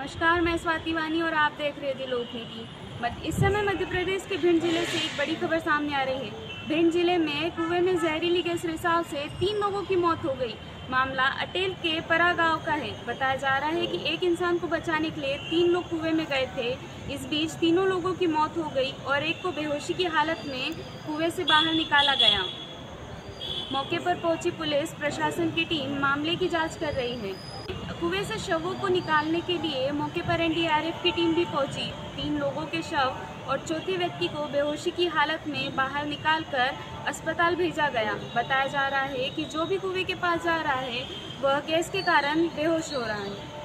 नमस्कार, मैं स्वाति वानी और आप देख रहे थे लोक नीति। इस समय मध्य प्रदेश के भिंड जिले से एक बड़ी खबर सामने आ रही है। भिंड जिले में कुएं में जहरीली गैस रिसाव से 3 लोगों की मौत हो गई। मामला अटेल के परा गांव का है। बताया जा रहा है कि एक इंसान को बचाने के लिए 3 लोग कुएं में गए थे। इस बीच तीनों लोगों की मौत हो गई और एक को बेहोशी की हालत में कुएं से बाहर निकाला गया। मौके पर पहुंची पुलिस प्रशासन की टीम मामले की जांच कर रही है। कुएं से शवों को निकालने के लिए मौके पर एनडीआरएफ की टीम भी पहुंची। 3 लोगों के शव और चौथे व्यक्ति को बेहोशी की हालत में बाहर निकालकर अस्पताल भेजा गया। बताया जा रहा है कि जो भी कुएं के पास जा रहा है वह गैस के कारण बेहोश हो रहा है।